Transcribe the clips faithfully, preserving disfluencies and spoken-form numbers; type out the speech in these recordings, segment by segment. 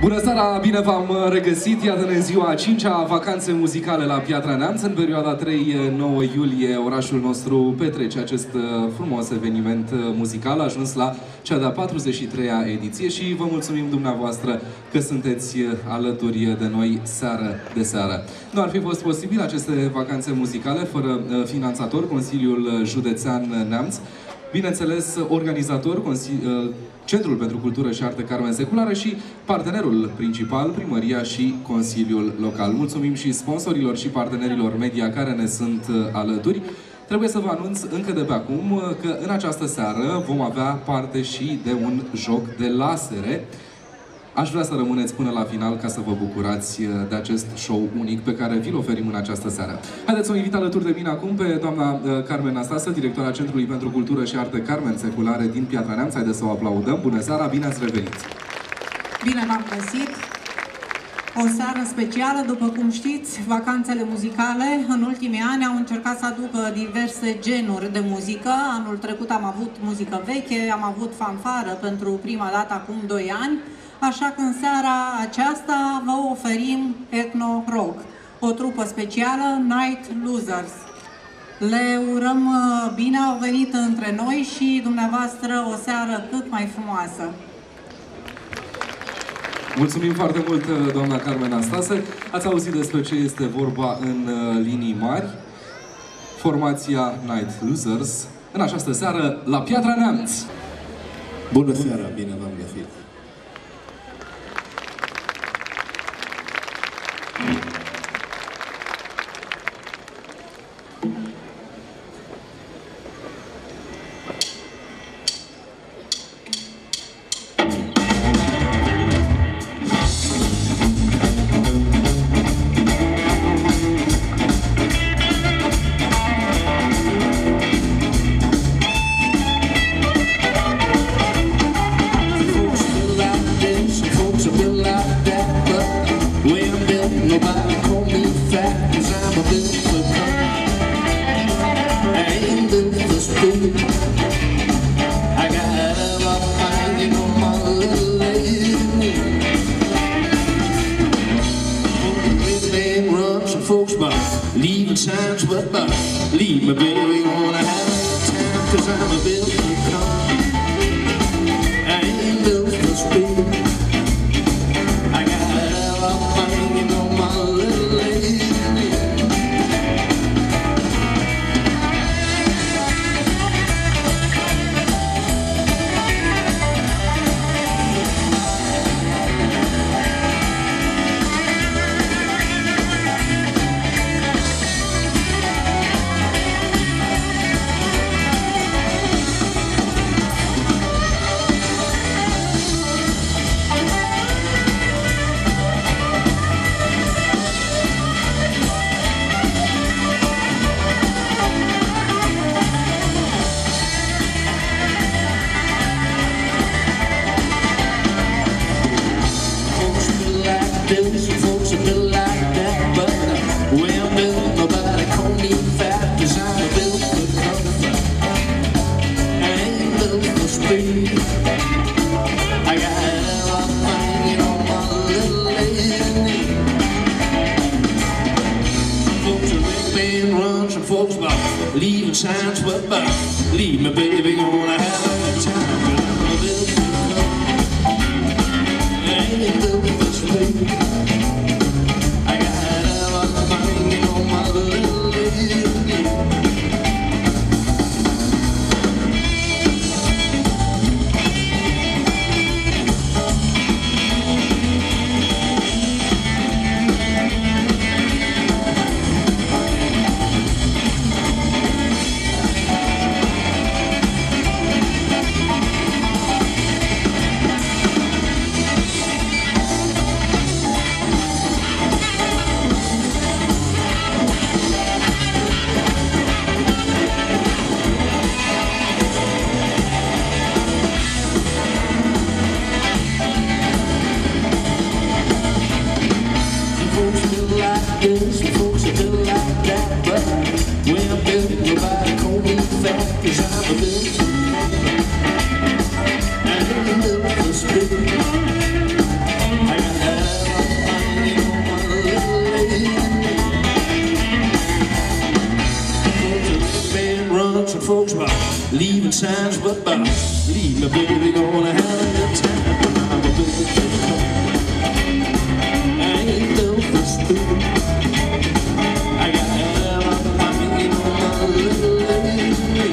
Bună seara, bine v-am regăsit! Iată-ne ziua a cincea vacanțe muzicale la Piatra Neamț. În perioada trei nouă iulie, orașul nostru petrece acest frumos eveniment muzical, a ajuns la cea de-a patruzeci și treia ediție și vă mulțumim dumneavoastră că sunteți alături de noi seară de seară. Nu ar fi fost posibil aceste vacanțe muzicale fără finanțator, Consiliul Județean Neamț, bineînțeles organizator, Centrul pentru Cultură și Artă Carmen Seculară și partenerul principal, Primăria și Consiliul Local. Mulțumim și sponsorilor și partenerilor media care ne sunt alături. Trebuie să vă anunț încă de pe acum că în această seară vom avea parte și de un joc de lasere. Aș vrea să rămâneți până la final ca să vă bucurați de acest show unic pe care vi-l oferim în această seară. Haideți să o invit alături de mine acum pe doamna Carmen Nastase, directora Centrului pentru Cultură și Artă Carmen Seculare din Piatra Neamț. Haideți să o aplaudăm. Bună seara, bine ați revenit! Bine v-am găsit! O seară specială, după cum știți, vacanțele muzicale în ultimii ani au încercat să aducă diverse genuri de muzică. Anul trecut am avut muzică veche, am avut fanfară pentru prima dată acum doi ani. Așa că în seara aceasta vă oferim Ethno Rock, o trupă specială, Night Losers. Le urăm bine, au venit între noi și dumneavoastră o seară cât mai frumoasă. Mulțumim foarte mult, doamna Carmen Nastase. Ați auzit despre ce este vorba în linii mari. Formația Night Losers în această seară la Piatra Neamț. Bună seara, bine v-am găsit! rubber. Leave me, baby, gonna have a good time. I'm a baby, I ain't no first thing. I got hell on my feet on my little lady.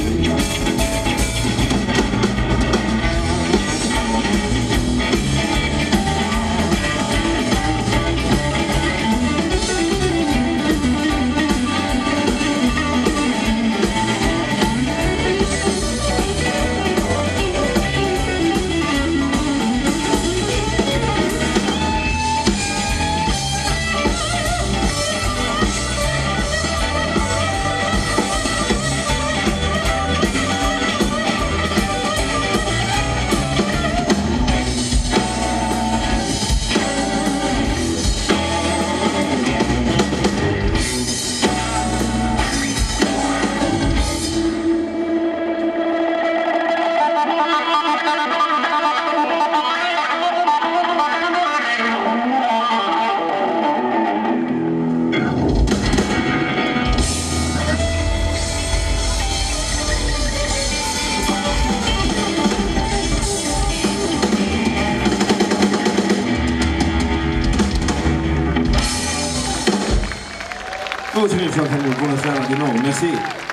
Mulțumim foarte mult, bună seara din nou, mersi!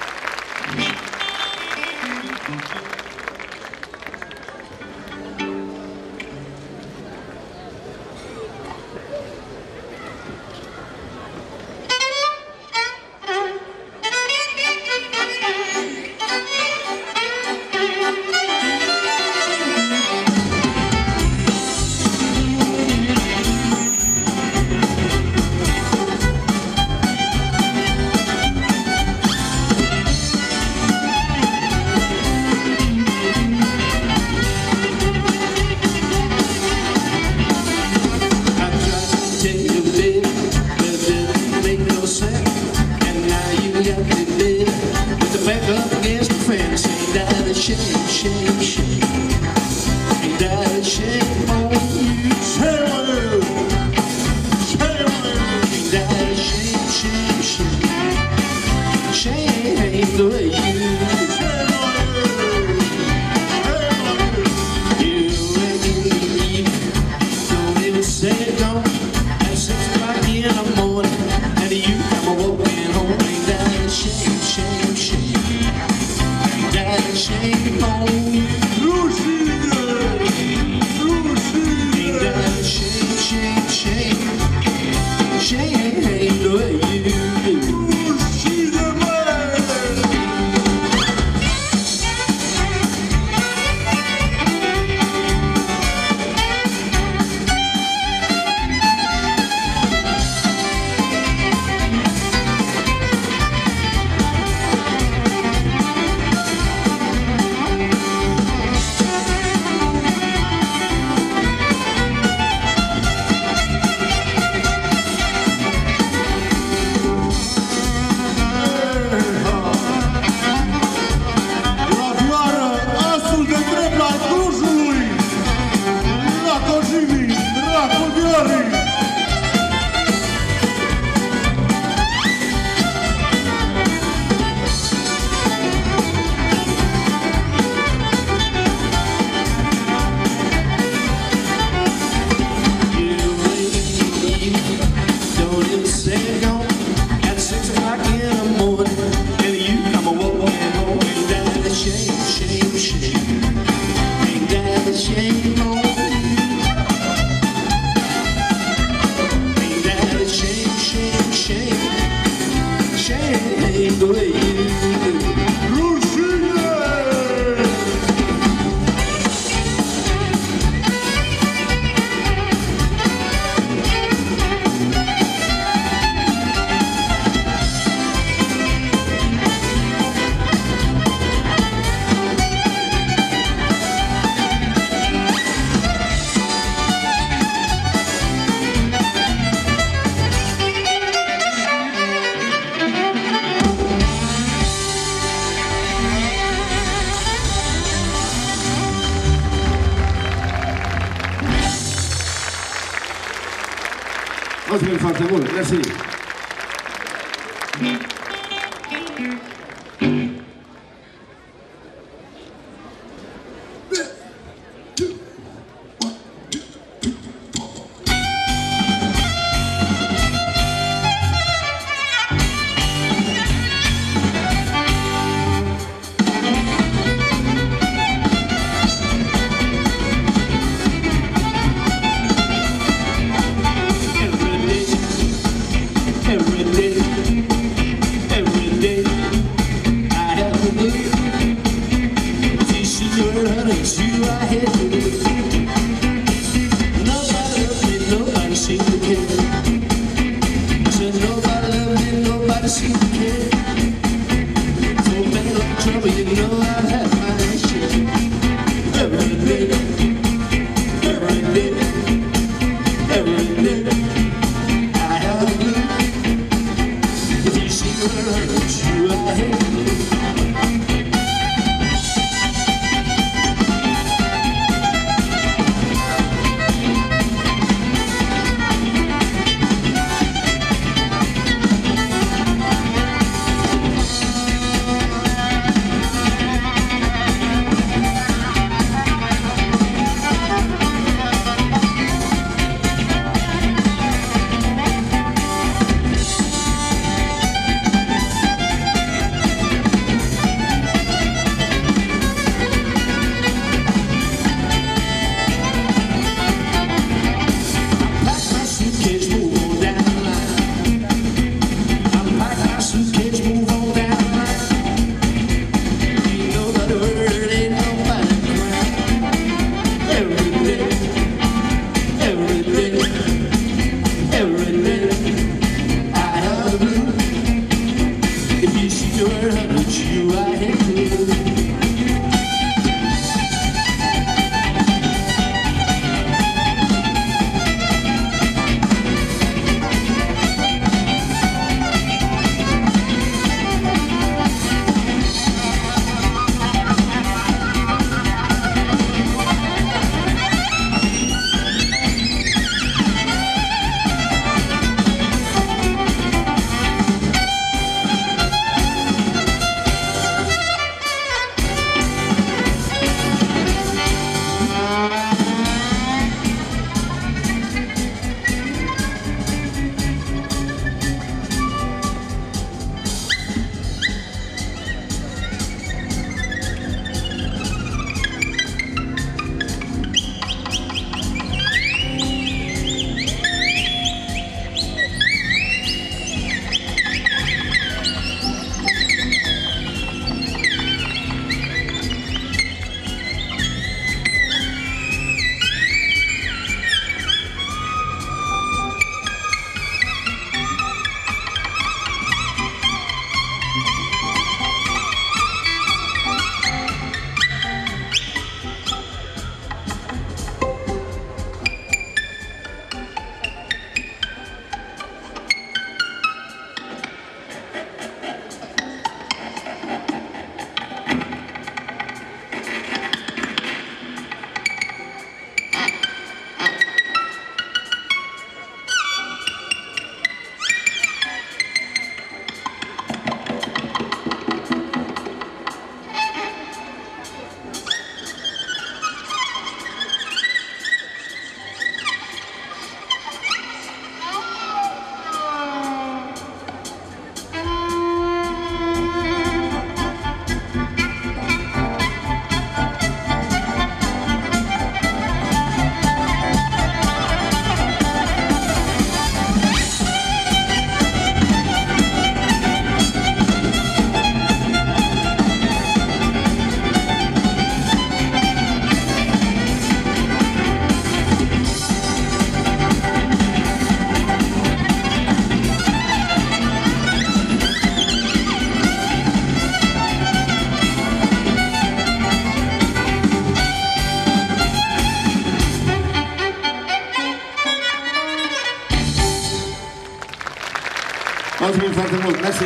Mulțumim foarte mult, mersi! Mulțumim foarte mult, mersi!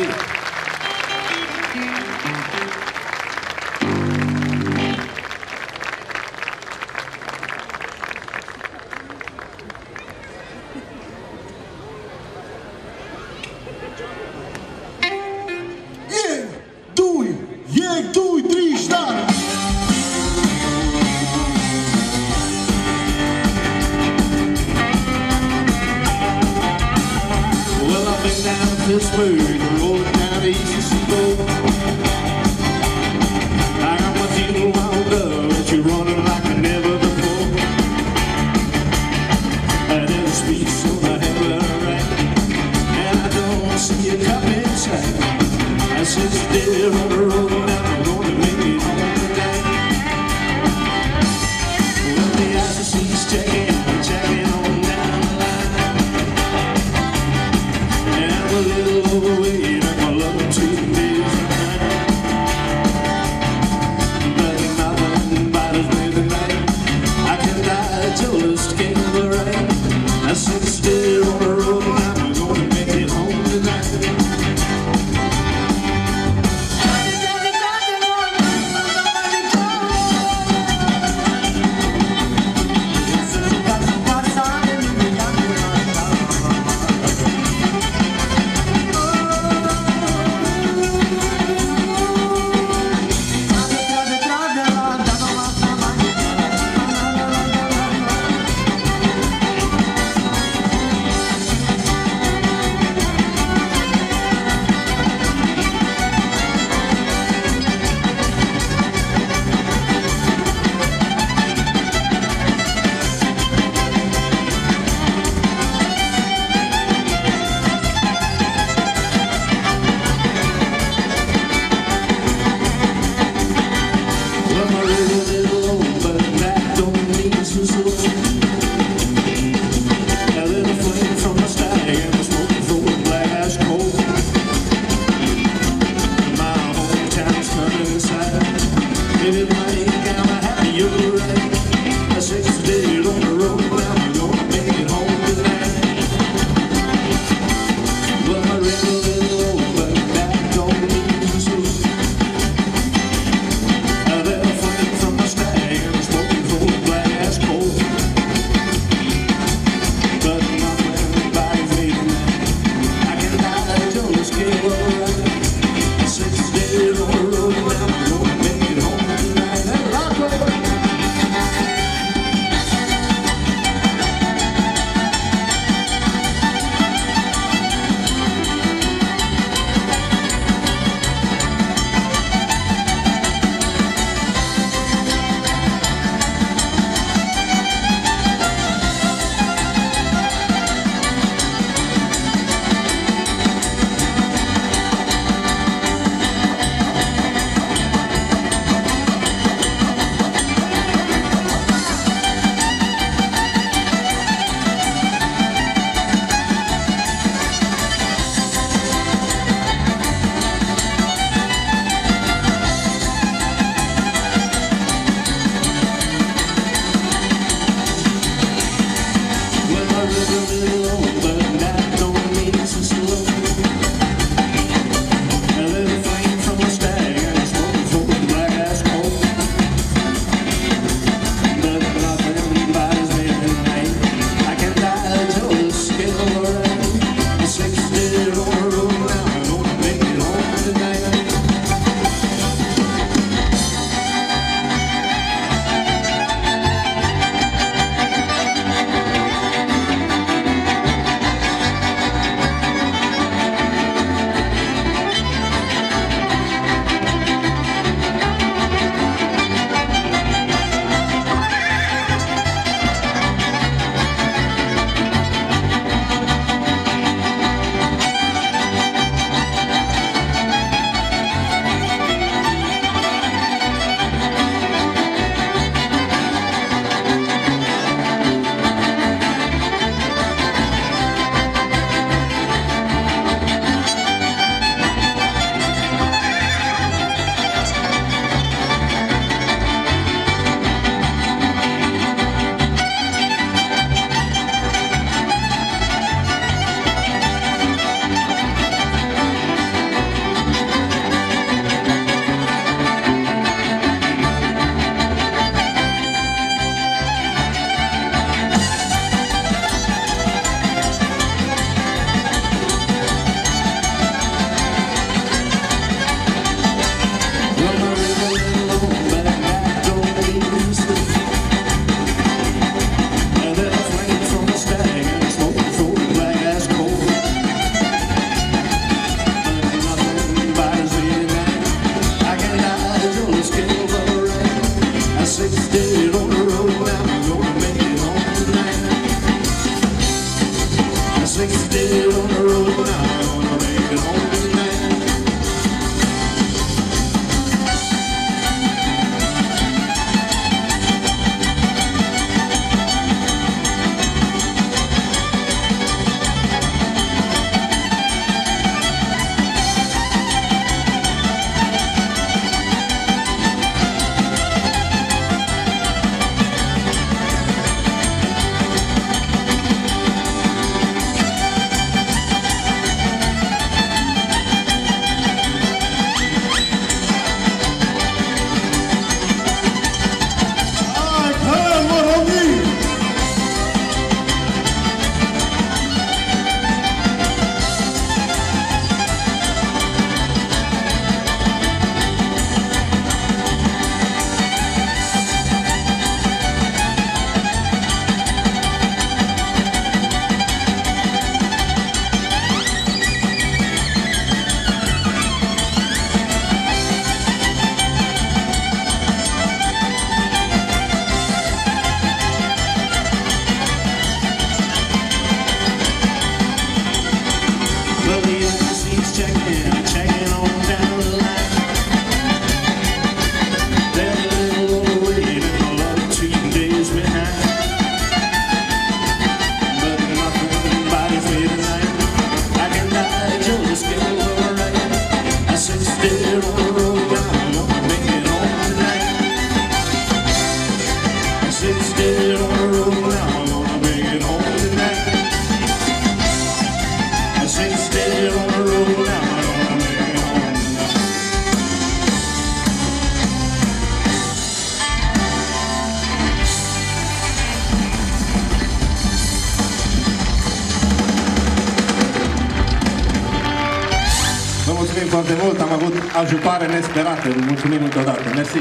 Pittsburgh, rolling down the easy seaboard. I got my feet wound up, and you're running like I never before. I never speak, so I have a right, and I don't see a cop inside. I sit there on the road, and I'm gonna make it home tonight. Well, the I C C's checking, checking on down the line, and I'm a little overweight, and my love treating me is fine. But nothing bothers me tonight. I can die just can't the right. I sit still on the road, and I'm gonna make it home tonight. six dead on the road, now I'm gonna make it home tonight. Mulțumim foarte mult, am avut ajutoare nesperate, mulțumim încă o dată, mersi!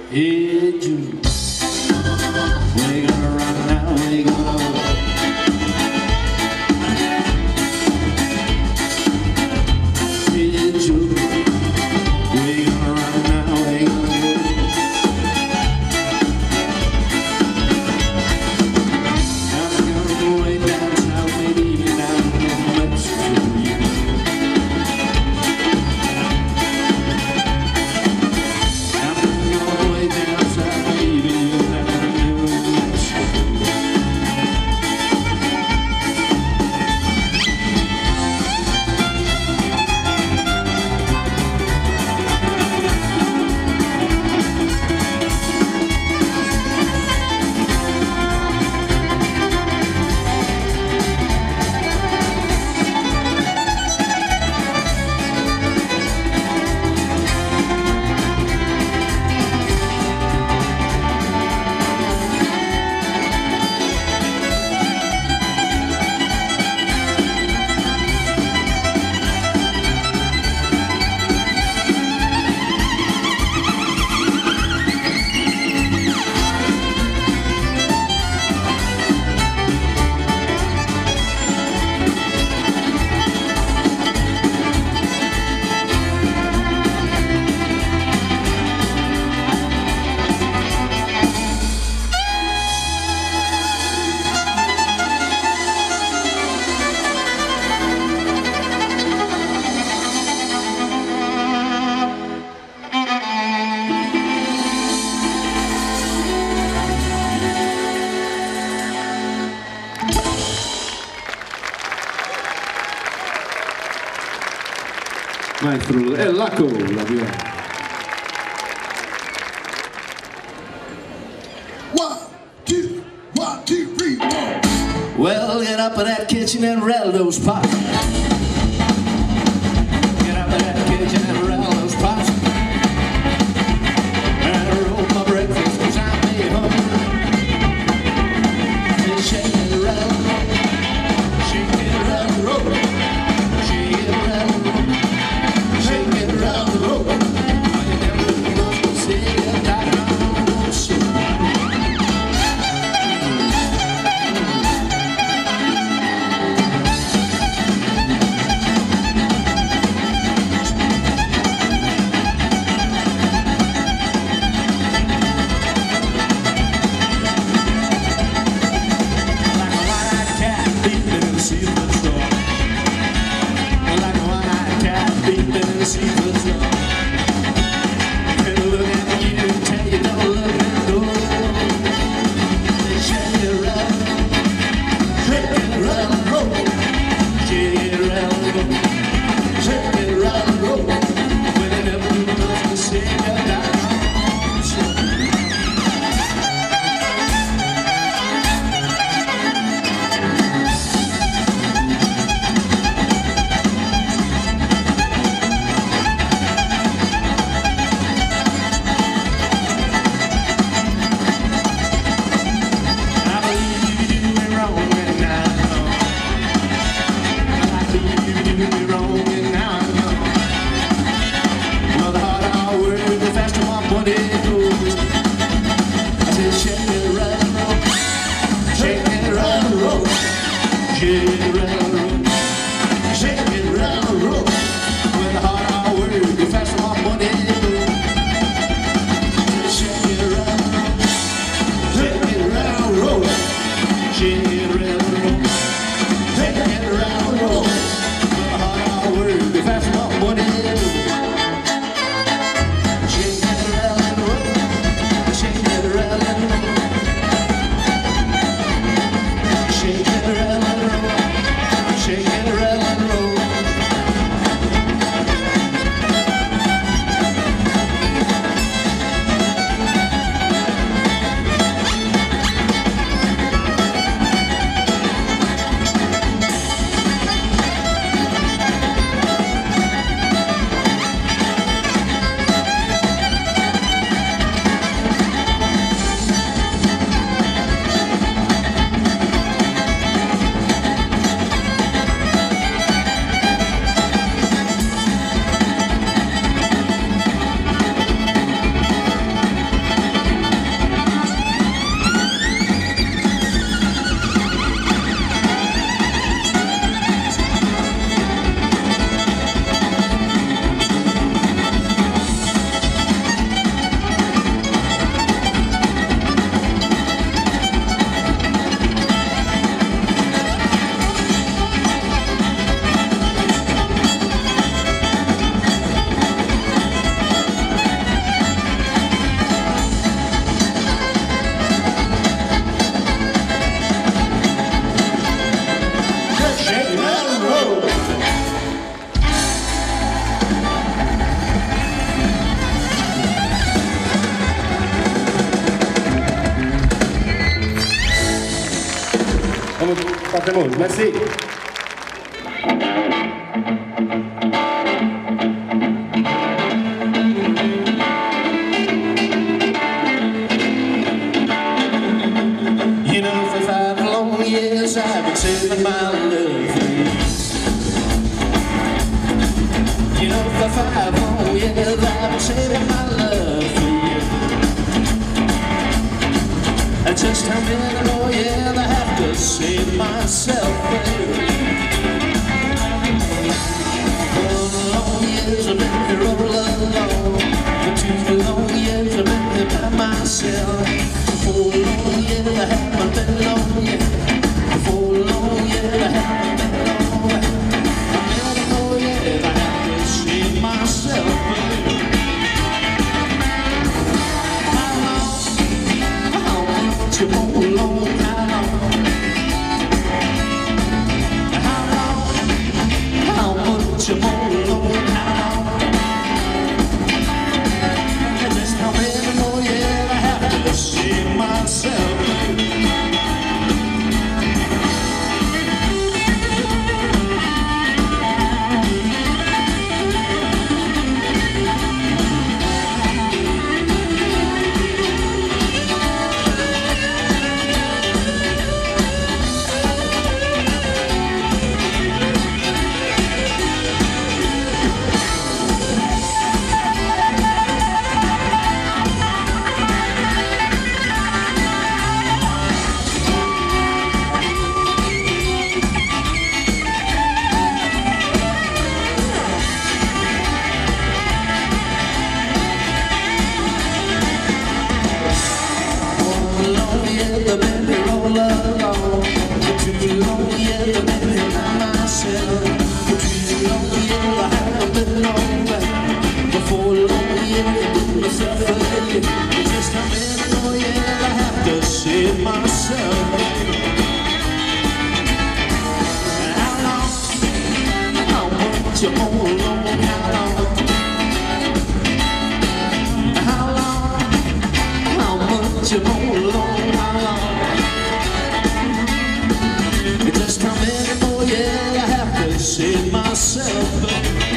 Hey Jude, where you gonna run now? Where you gonna go? Hey Jude, where you gonna run now? Where you gonna go? I'm gonna go way down south, maybe even down in Mexico. Maestro El Laco, la viola. One, two, one, two, three, four. Well, get up in that kitchen and rattle those pots. Get up in that kitchen and rattle those pots. And I roll my breakfast cause I made hungry. And shake it, rattle, shake it, rattle, roll. Shake it, rattle, roll. Shake it, rattle, roll. I never was gonna say that I don't shit. foarte mult. Mersi! You know, for five long years I've been saving my love for you. You know, for five long years I've been saving my love for you. And just how many more years I have to save myself for you. Four long years I've been here all alone. For two long years I've been here by myself. Four long years I haven't been lonely. Four long years I haven't been lonely. Many more years I have to save myself for you. How long? How much you more long? How long? How long? How much you more long? How long? And just how many more years I have to save myself for you. Just how many more years I have to save myself.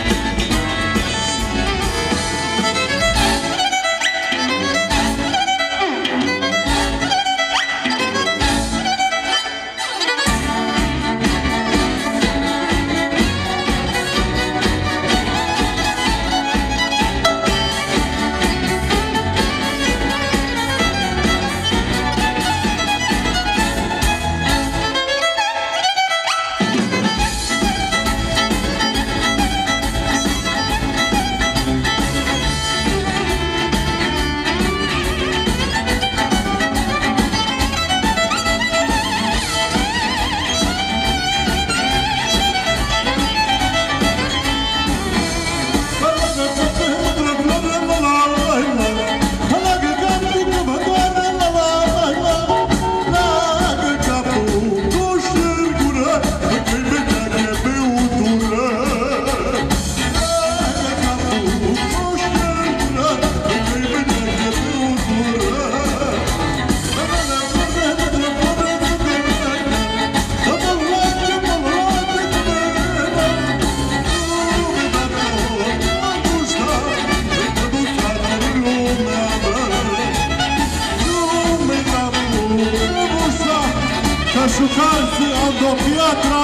Szukający od wiatra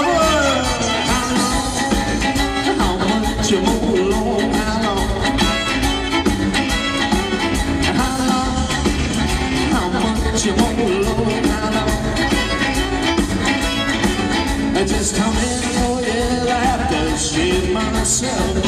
How much you more long? How long? How long? How much you more long? How long? Just how many more years I have to save myself.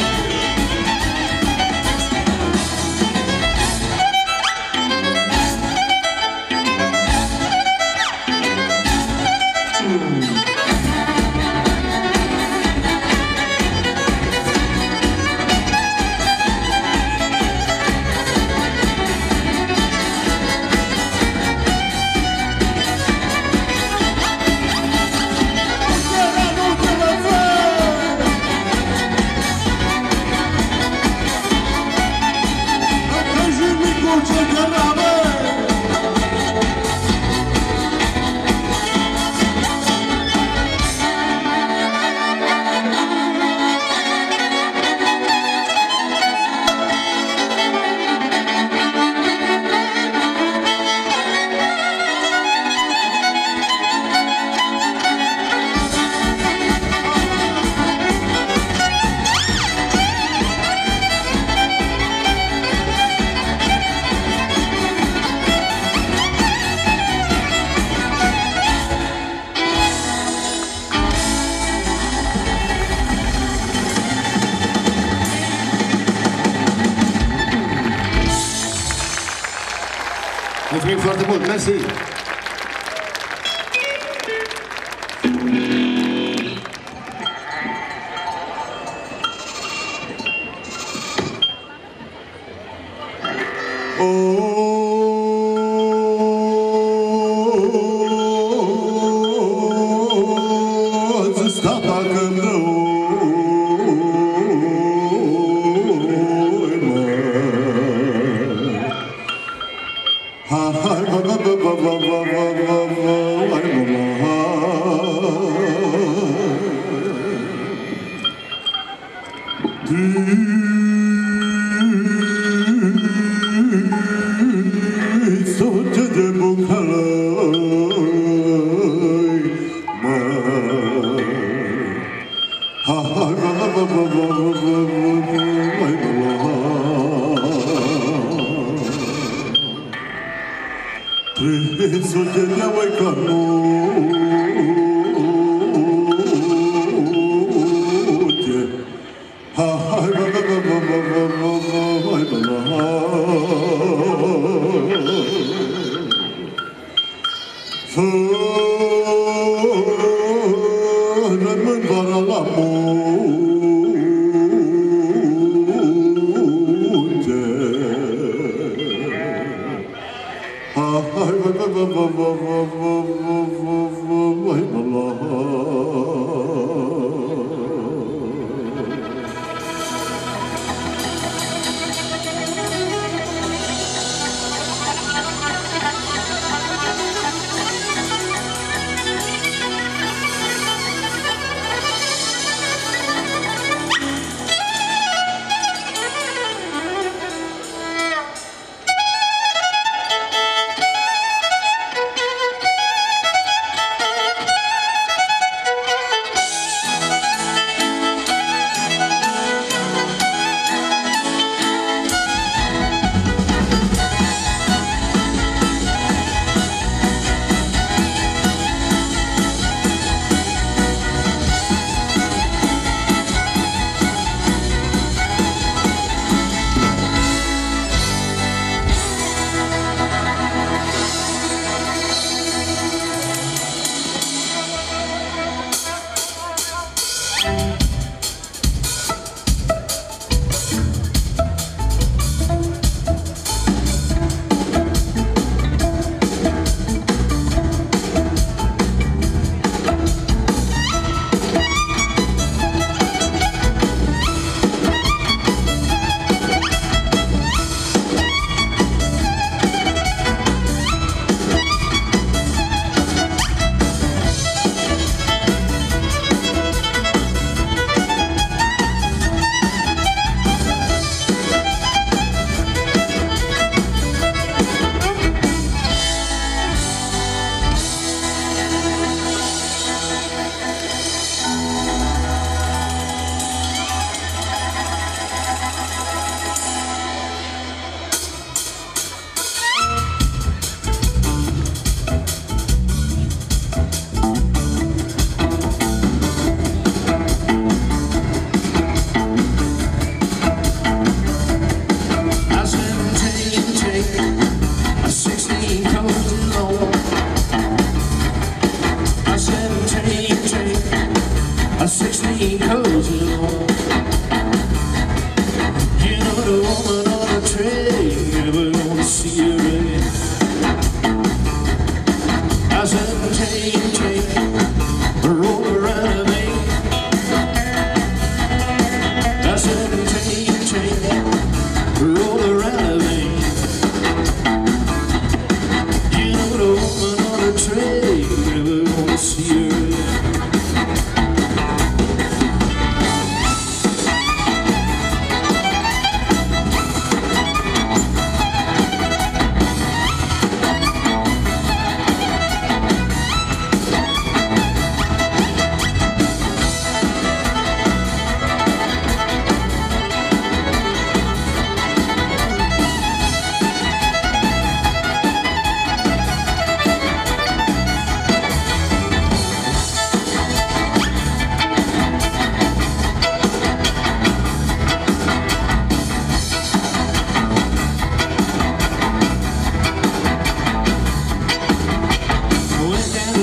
Mulțumim foarte mult, mersi!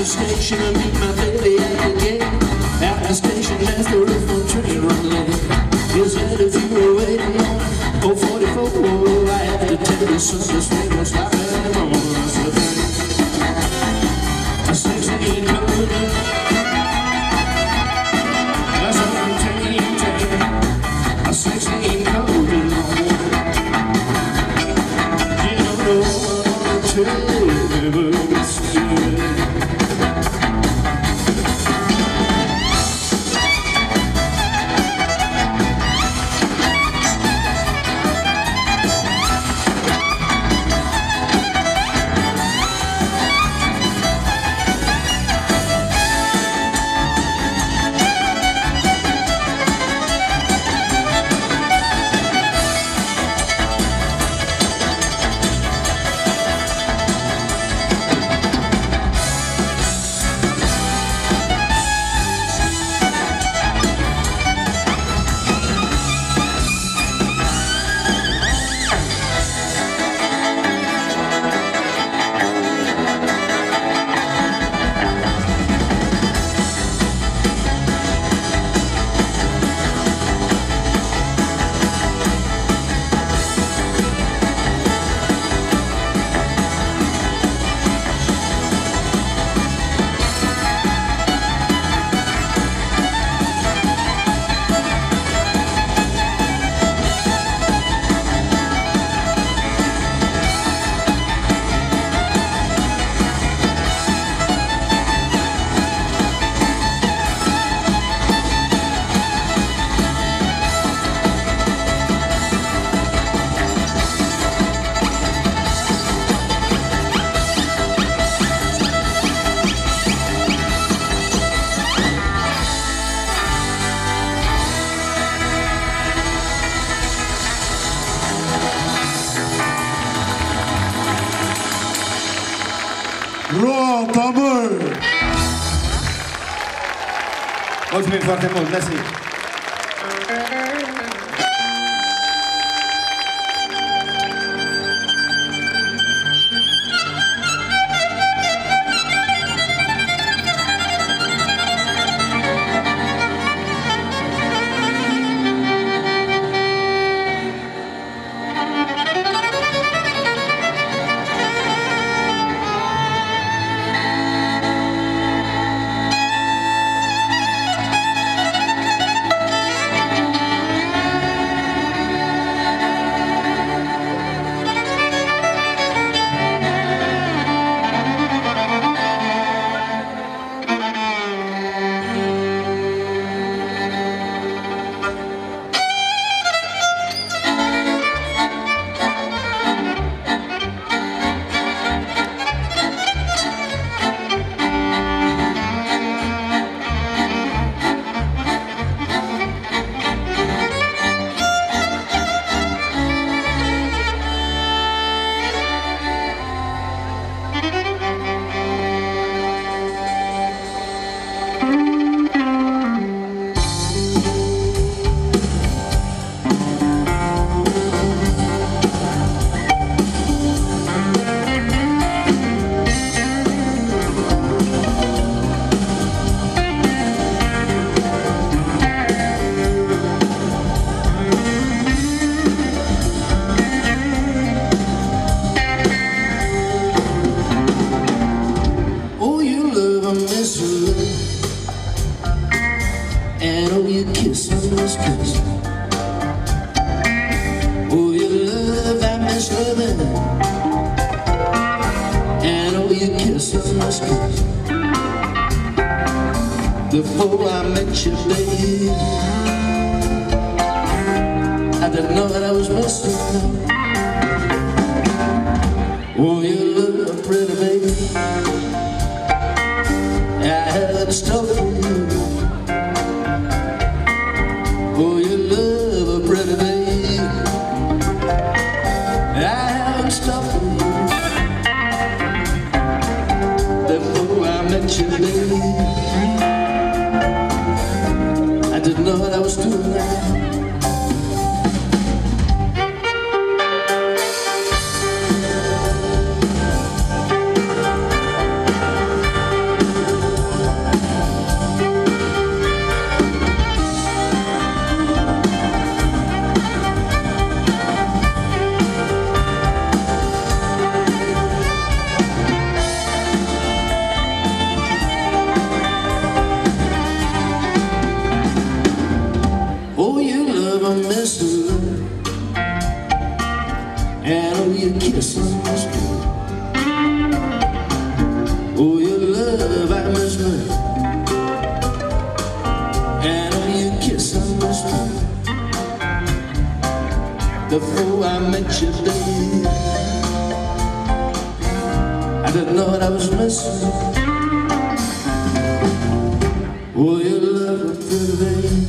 the station and meet my baby at the gate. At the station, as the roof train run late. He said if you were waiting on oh forty-four, I had to tell you something strange was happening on us. A sixteen coming in. That's a train, train. A sixteen coming in. You don't know what to tell you. Rota, bă! Mulțumim foarte mult, mersi! Before I met you, baby, I didn't know that I was missing. Oh, you look pretty, baby. I had stuff for you. Oh, you love a pretty baby. I had stuff for you. Before I met you, baby, I didn't know what I was doing now. I miss me, and on your kiss I miss me. Before I met you, babe, I didn't know what I was missing. Oh, your love was pretty, babe.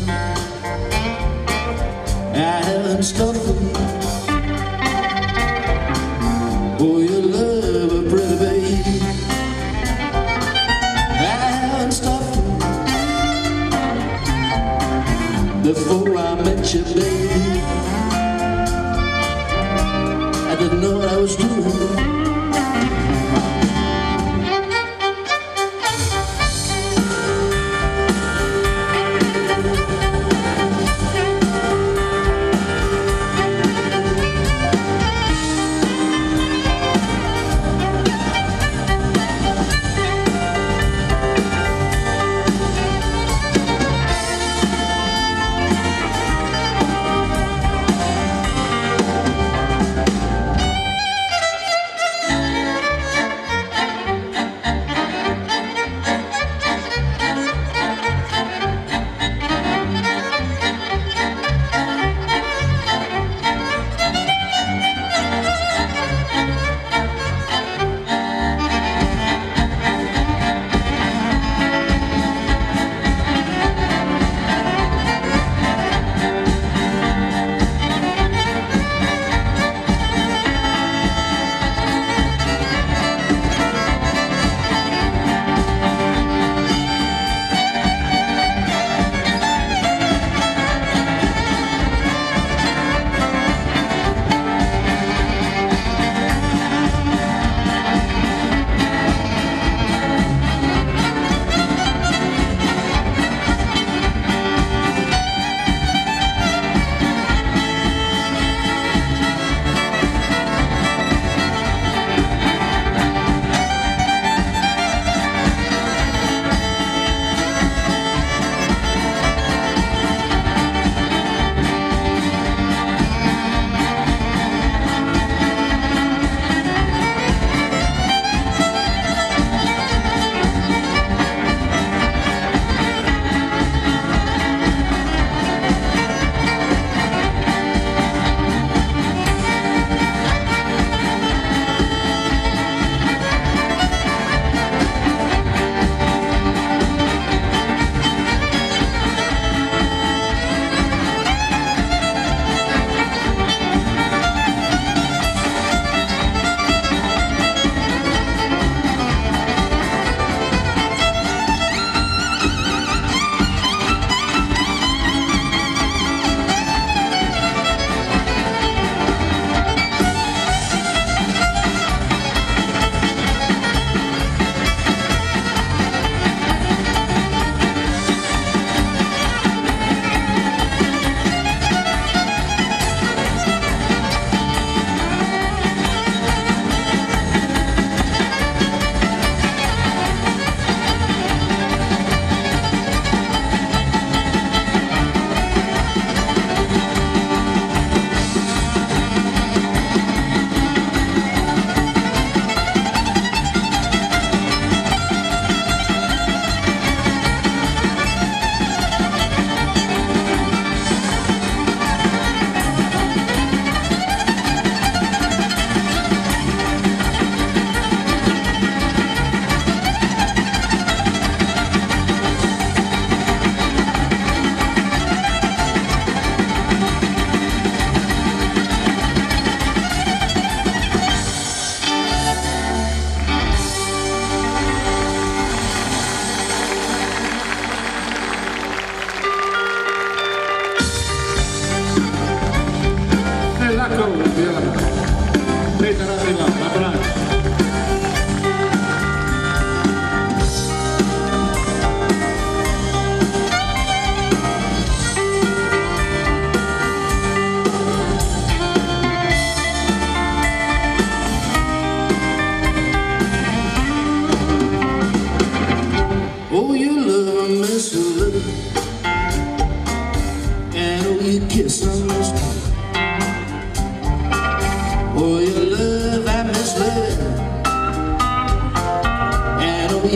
I haven't stopped for you. Oh, your love was pretty, babe. I haven't stopped for you. Before I met you, babe, I didn't know what I was doing.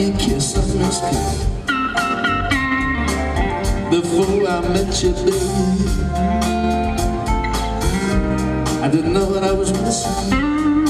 your kiss on the sky. Before I met you, baby, I didn't know what I was missing.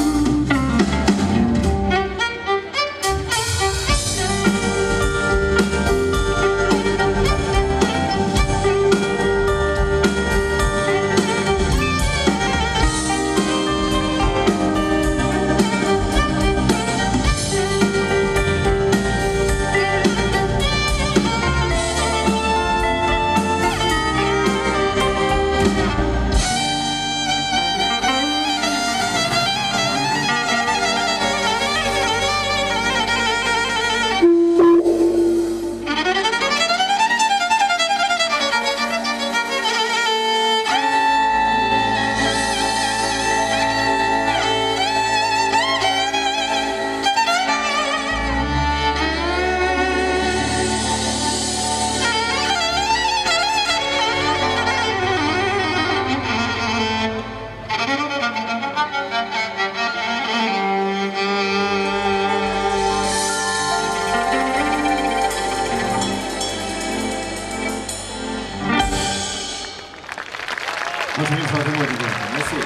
Mulțumim foarte mult, mersi.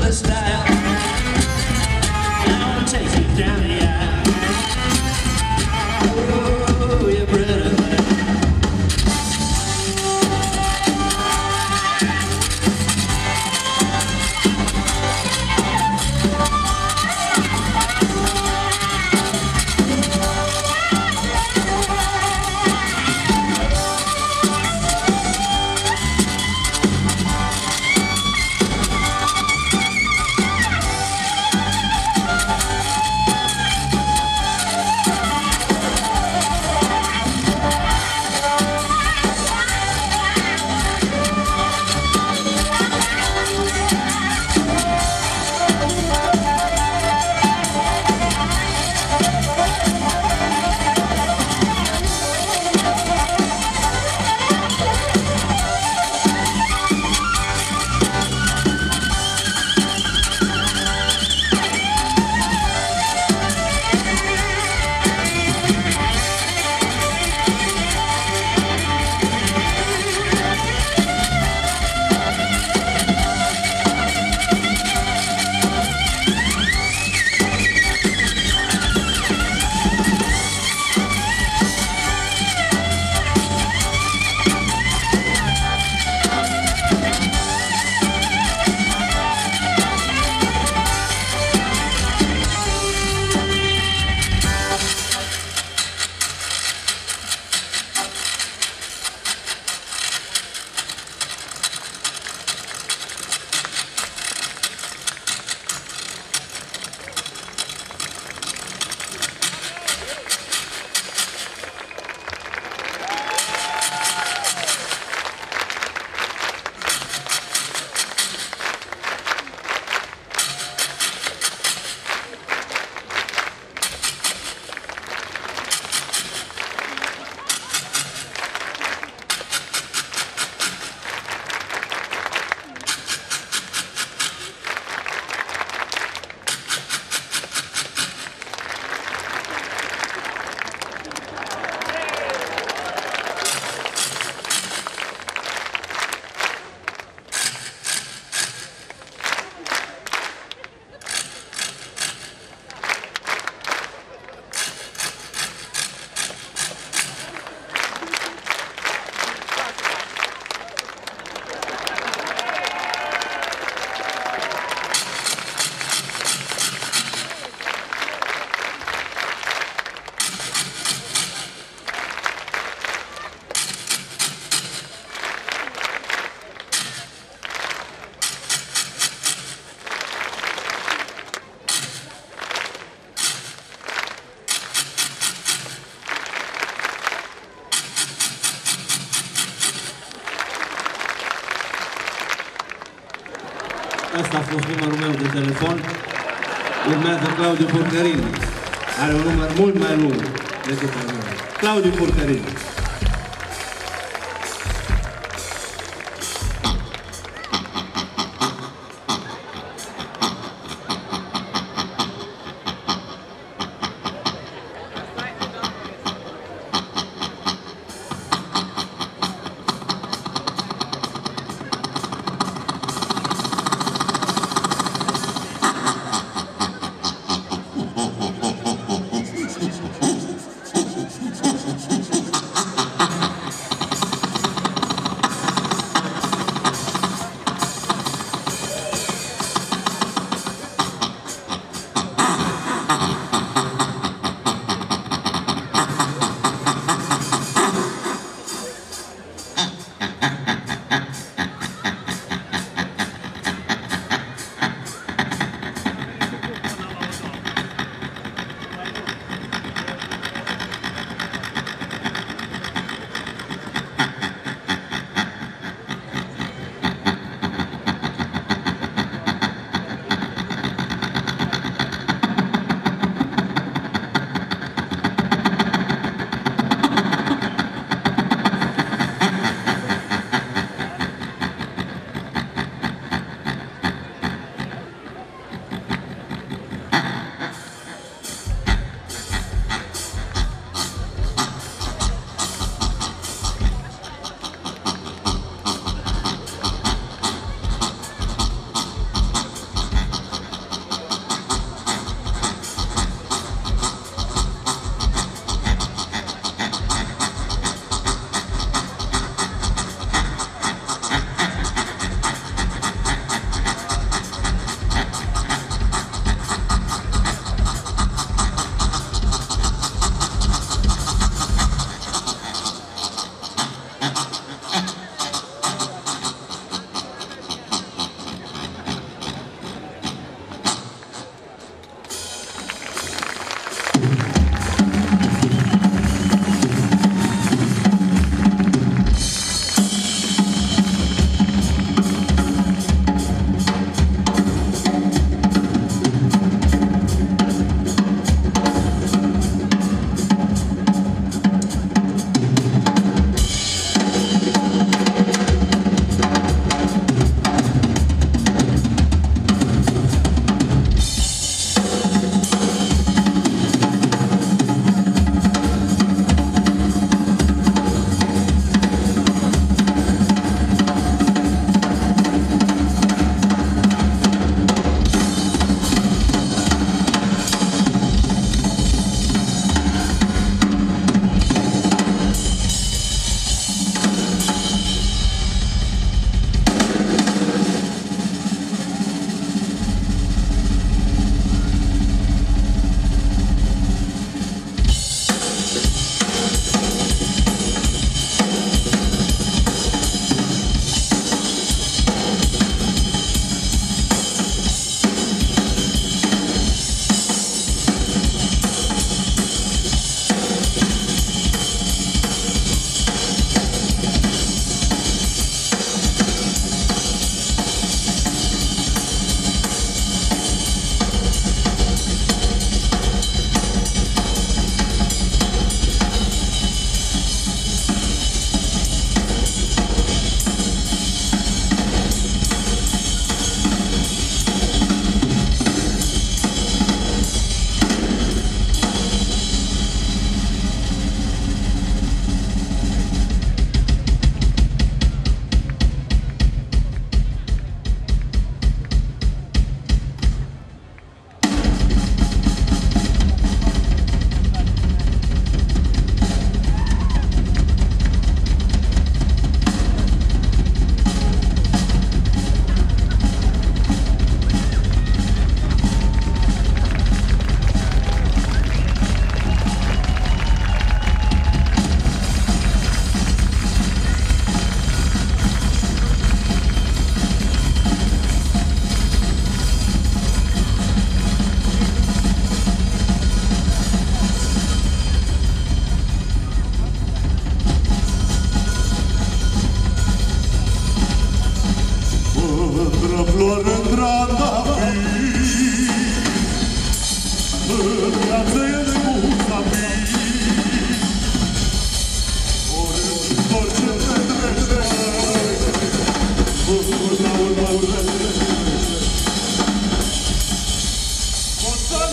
the style. Now I'll take you down the aisle. Oh, you're pretty thing. Asta a fost numărul meu de telefon. Urmează Claudiu Purcărin. Are un număr mult mai lung decât al meu. Claudiu Purcărin. Ha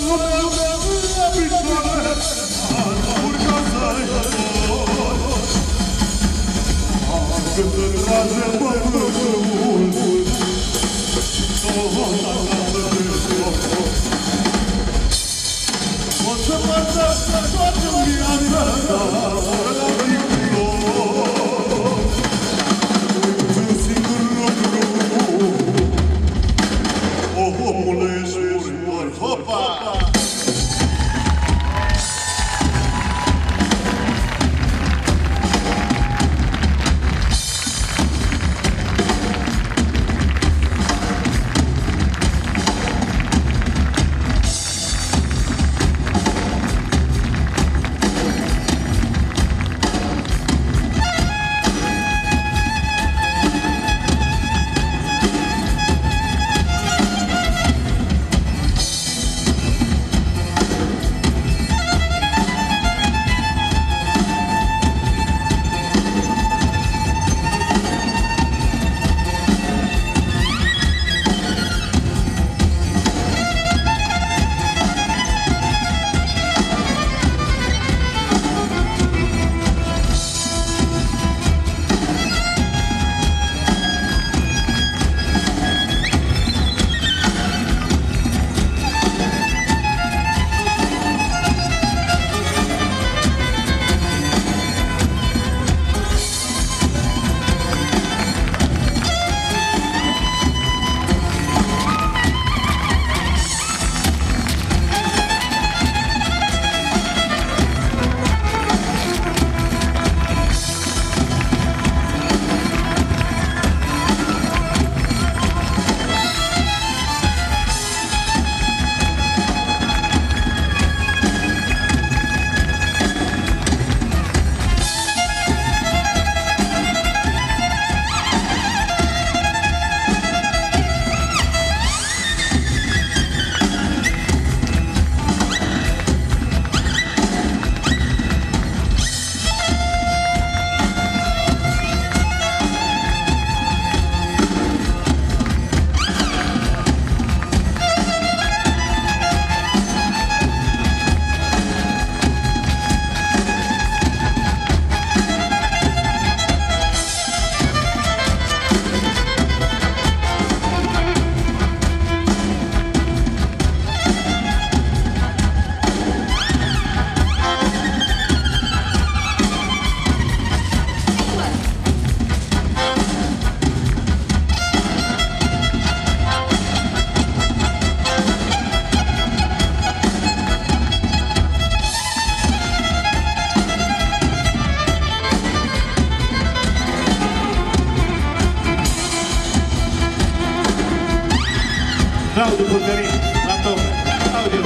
Claudiu Bulgarin, la top. Claudiu.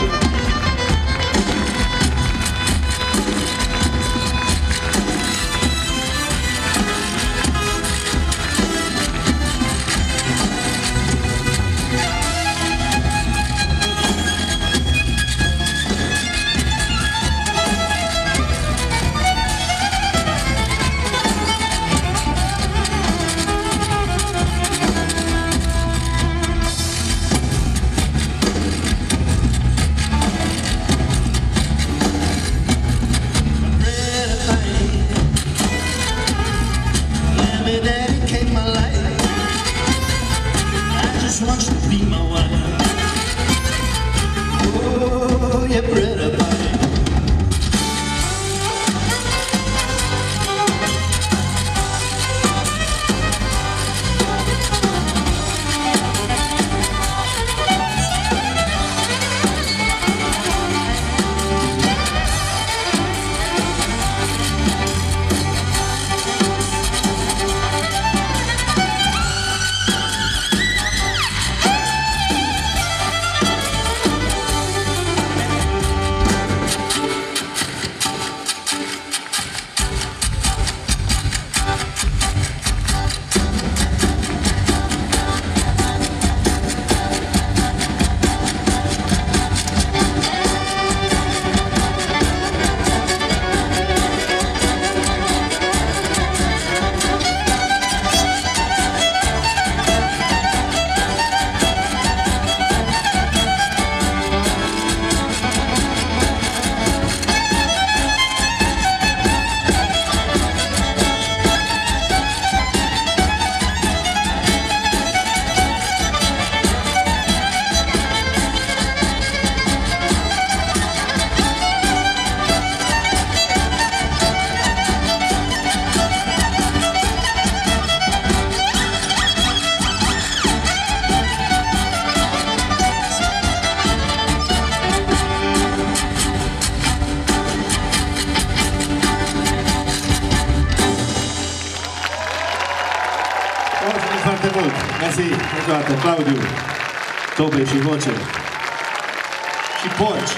încă o dată, Claudiu, tobe și voce. Și porci.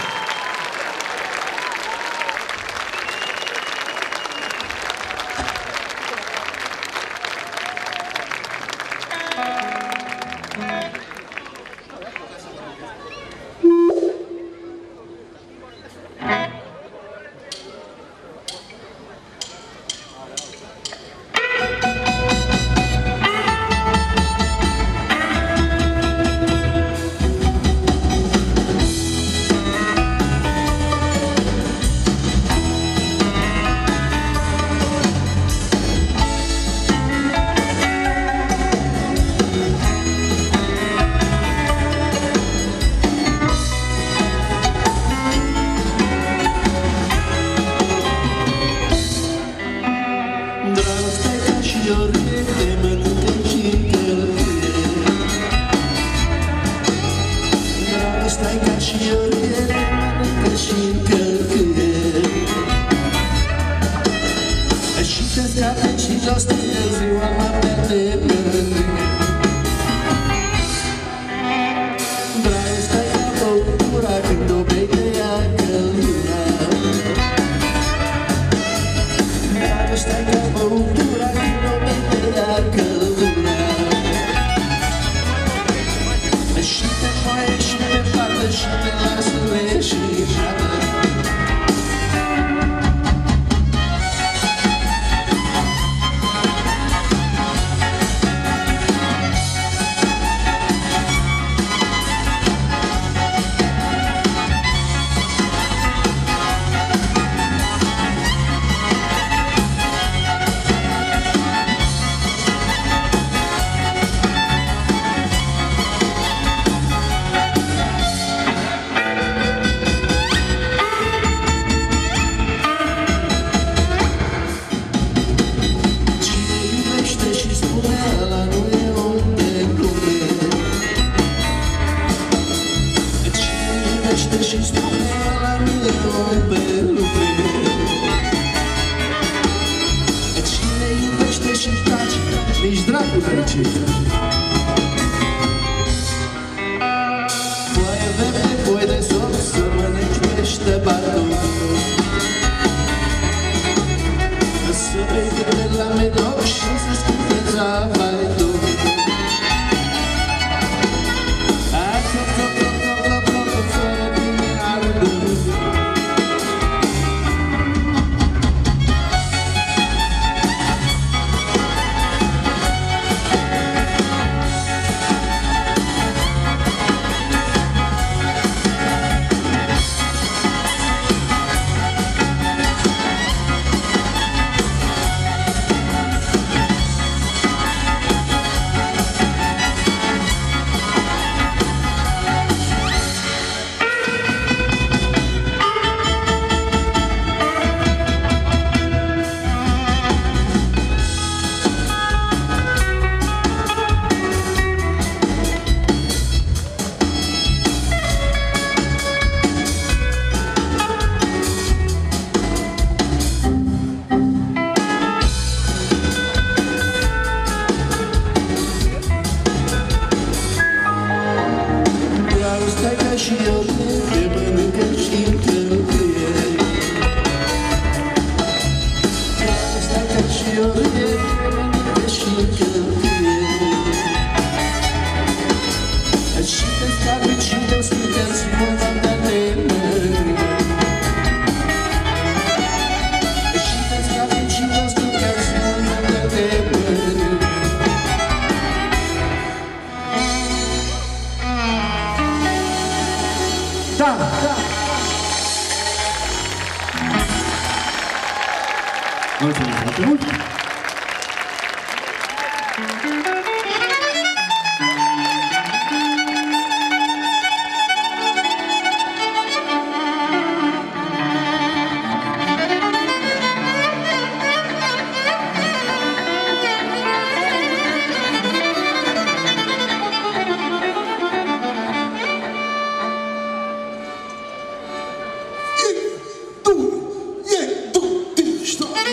Mulțumesc foarte mult!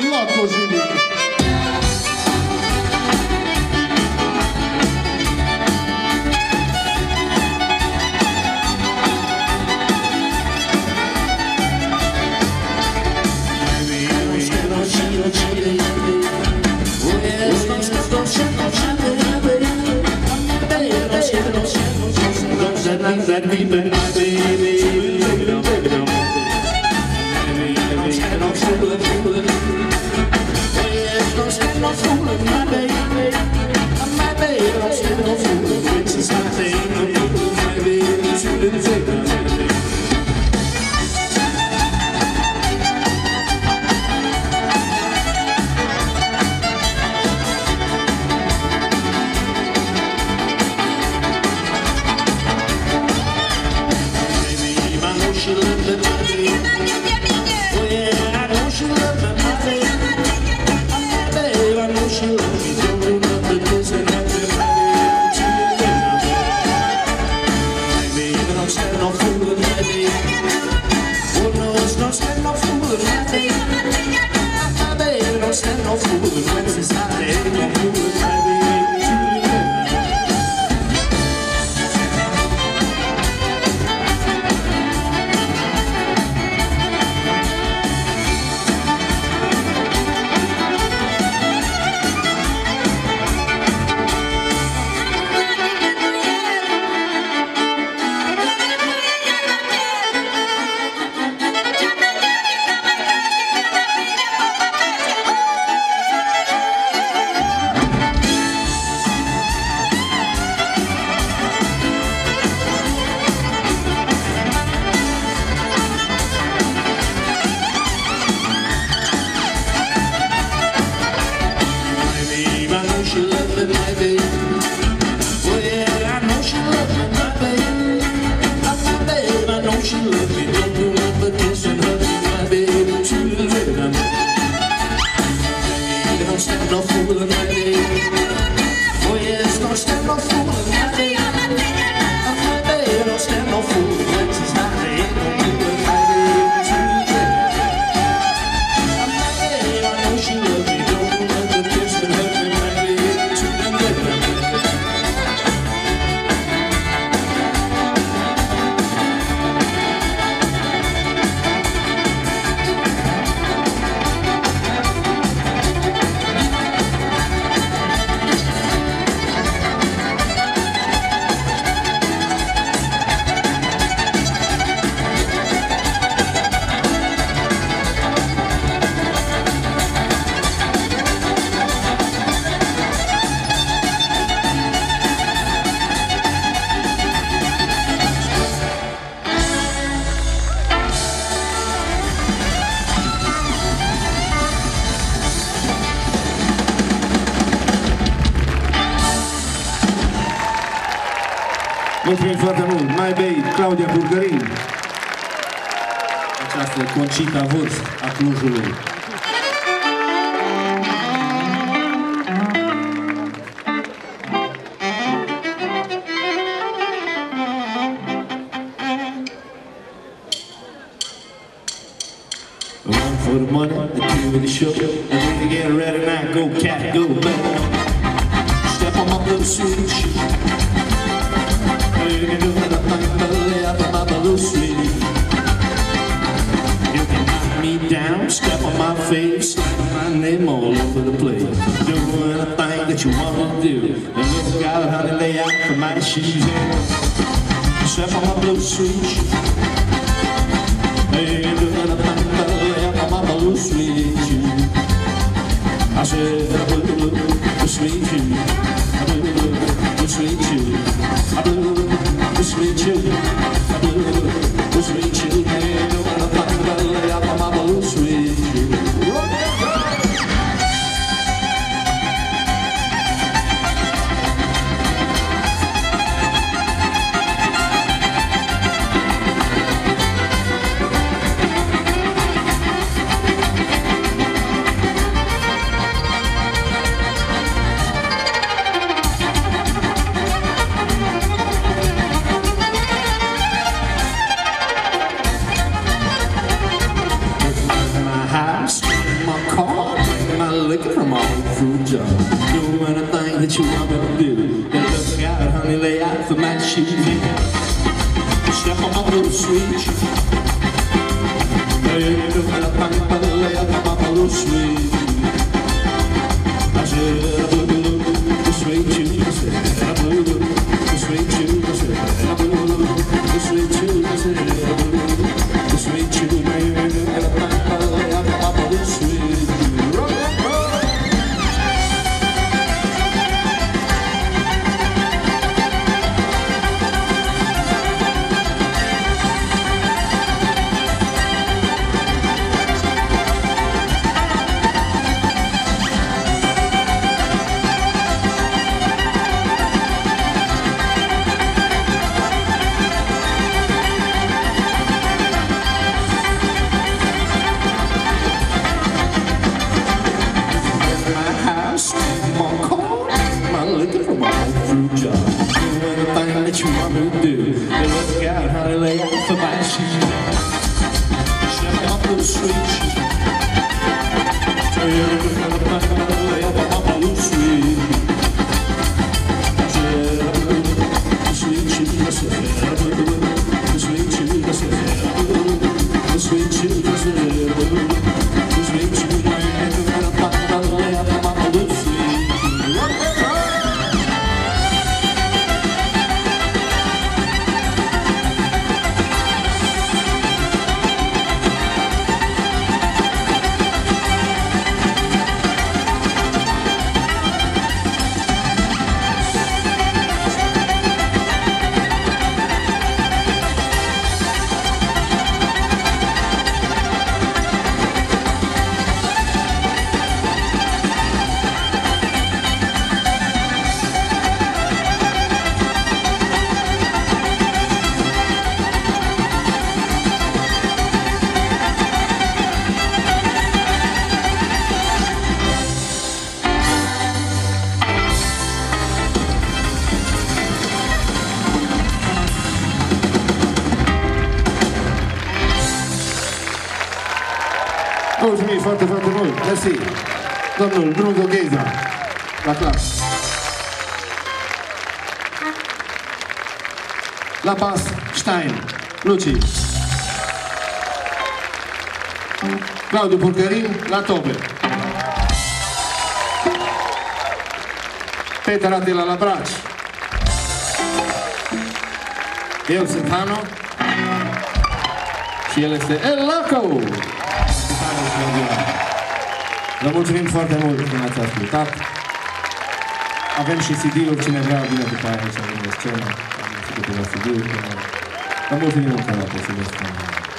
Così. that deep in my baby. Don't stand no fooling, fooling. Oh yes, don't stand no fooling, my baby. My baby, don't stand no fooling. Which is my thing, my baby. Shooting, shooting. Mulțumim foarte mult! My Babe, Claudia Burgărin. Această Concita Vârst a Clujului. One for the money, the two for the show. And when you get ready now, go cat, go back. Step on my blue suede shoe. You can do anything but lay up on my blue suede. You can knock me down, step on my face, slap my name all over the place. Do anything that you want to do. And look out, honey, lay out for my shoes. Step on my blue suede shoe. You can do anything but lay up on my blue suede shoe. I said, blue, blue, blue suede shoe. Blue, blue, blue suede shoe. Blue, blue suede shoe. Blue, blue suede shoe. Ain't no one to find but lay up on my blue suede shoe. From all fruit jar. Do anything that you want me to do. And look out, honey, lay out for my shoes. Step on my blue suede shoe. Hey, do anything but lay out for my blue suede shoe. I said, blue, blue, blue suede shoe. I said, blue, blue, blue suede shoe. I said, blue, blue, blue lay out for my shoes. Step up the street. Lay out for my blue street. Sweet shoes, sweet shoes, sweet shoes, sweet shoes. Lay out for my blue street. Mulțumim foarte, foarte mult. Mersi. Domnul Bruno Gheza, la clas. La bas, Stein, Luci. Claudiu Purcărin, la tobe. Peter Atila, la braci. Eu sunt Hano. Și el este El Laco. Vă mulțumim foarte mult că ne-ați ascultat. Avem și C D-uri, cine vrea vine după aia aici lângă scenă. Avem și câteva C D-uri. Vă mulțumim încă o dată, să vă spun.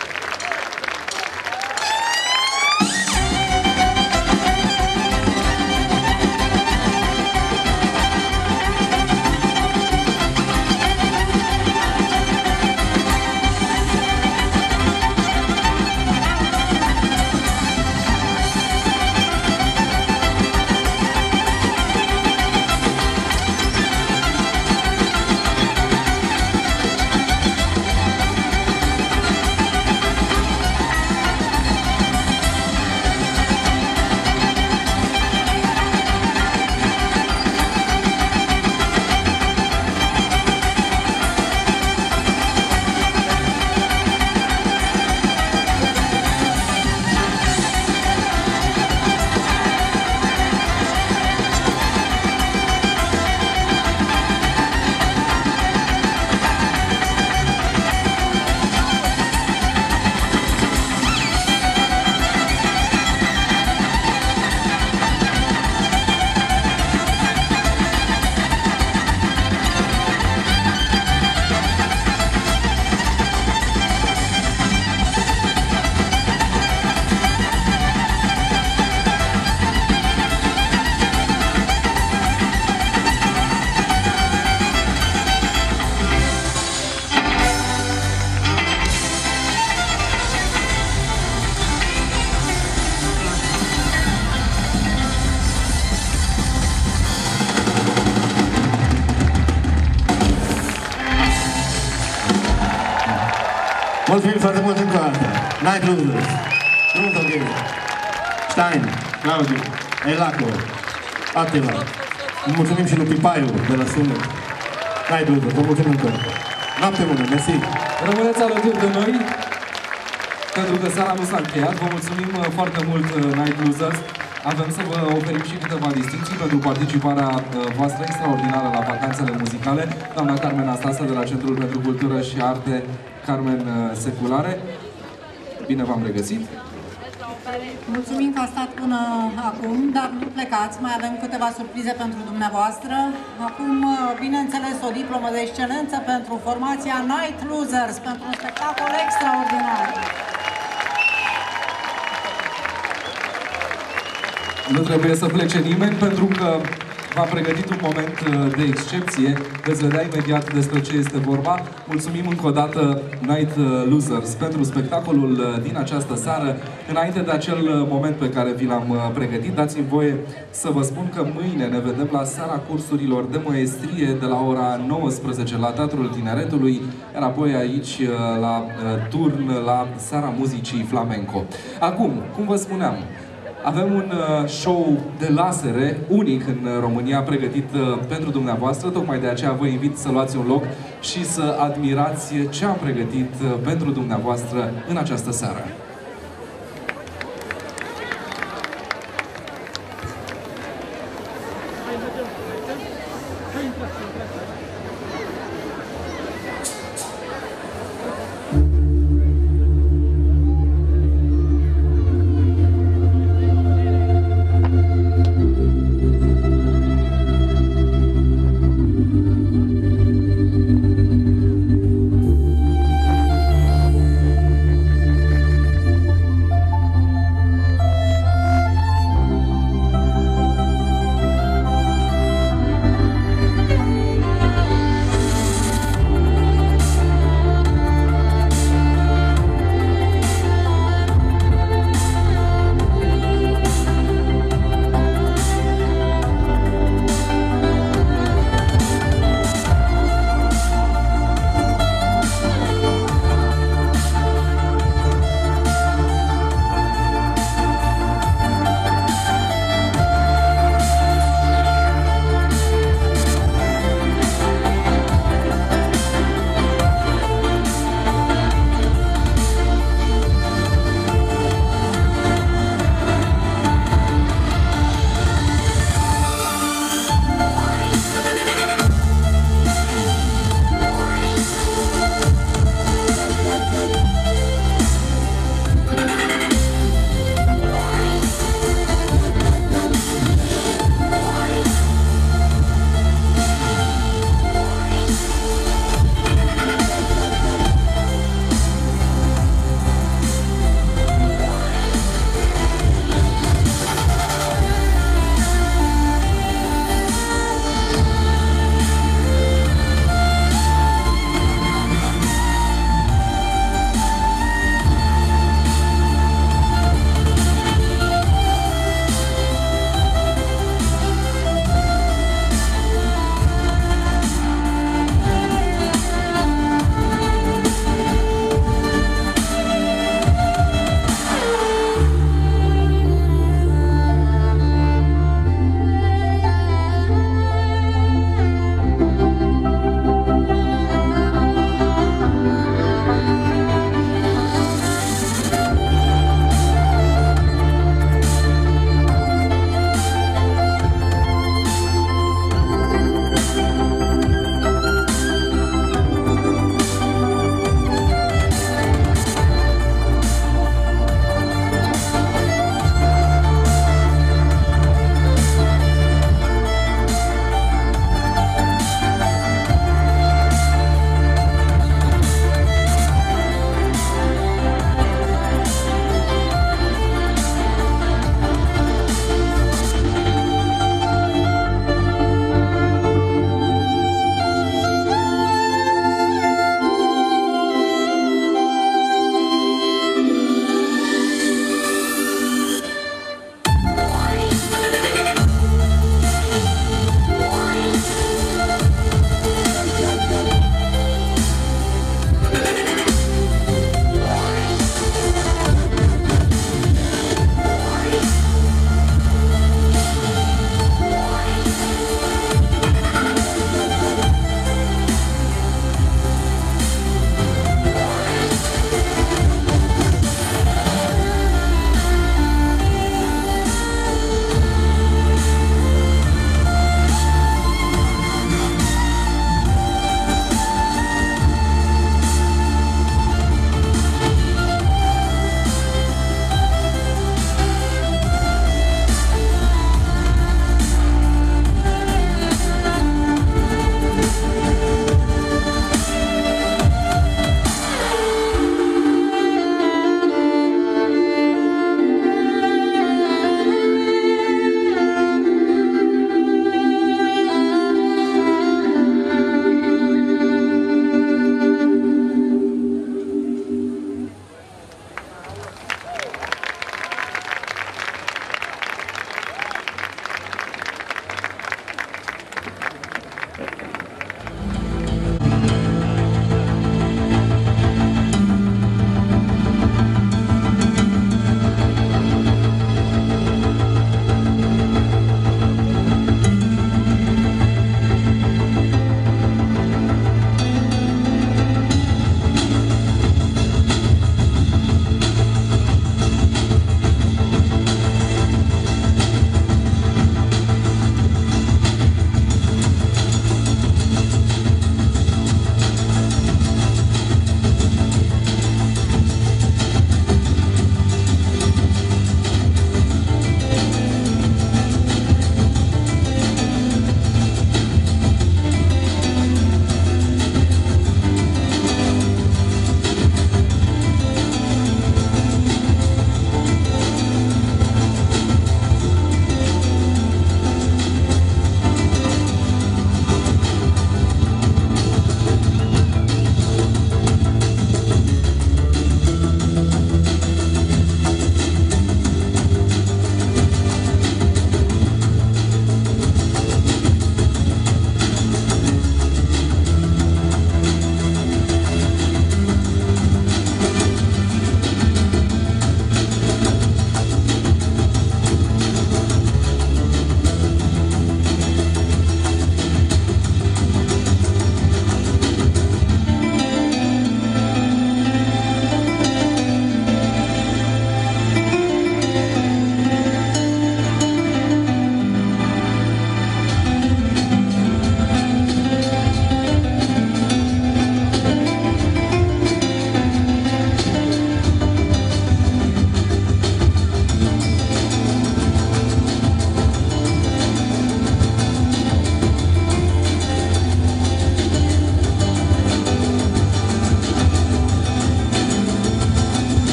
Mulțumim foarte mult încă o dată. Night Losers, Bruno Gheza, Stein, Claudiu, Elaco, Atila. Mulțumim și lui Pipaiu de la Sunet. Night Losers, vă mulțumim încă o dată. Noapte bună, mersi. Rămâneți alături de noi, pentru că seara nu s-a încheiat. Vă mulțumim foarte mult, Night Losers. Avem să vă oferim și câteva distincții pentru participarea voastră extraordinară la vacanțele muzicale. Doamna Carmen Astase de la Centrul pentru Cultură și Arte, Carmen Seculare. Bine v-am regăsit! Mulțumim că a stat până acum, dar nu plecați, mai avem câteva surprize pentru dumneavoastră. Acum, bineînțeles, o diplomă de excelență pentru formația Night Losers, pentru un spectacol extraordinar. Nu trebuie să plece nimeni, pentru că v-am pregătit un moment de excepție. Veți vedea imediat despre ce este vorba. Mulțumim încă o dată Night Losers pentru spectacolul din această seară. Înainte de acel moment pe care vi l-am pregătit, dați-mi voie să vă spun că mâine ne vedem la seara cursurilor de maestrie de la ora nouăsprezece la Teatrul Tineretului, iar apoi aici la turn la seara muzicii flamenco. Acum, cum vă spuneam, avem un show de lasere unic în România pregătit pentru dumneavoastră, tocmai de aceea vă invit să luați un loc și să admirați ce am pregătit pentru dumneavoastră în această seară.